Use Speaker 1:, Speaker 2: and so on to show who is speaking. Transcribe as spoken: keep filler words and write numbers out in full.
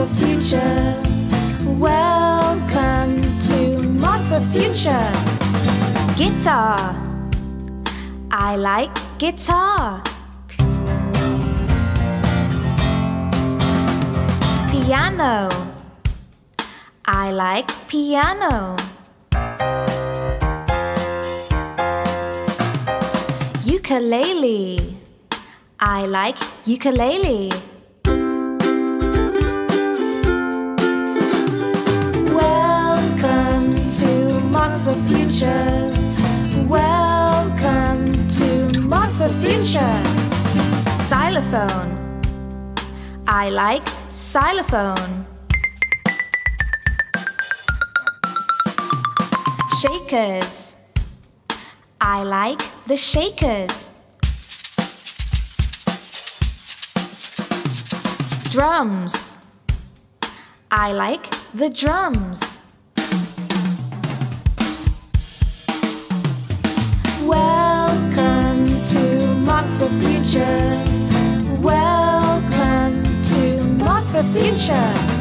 Speaker 1: for Future. Welcome to Mod for Future. Guitar. I like guitar. Piano. I like piano. Ukulele. I like ukulele. Welcome to Mod for Future. Welcome to Mod for Future. Xylophone. I like xylophone. Shakers. I like the shakers. Drums. I like the drums. Welcome to Mod for Future. Welcome to Mod for Future.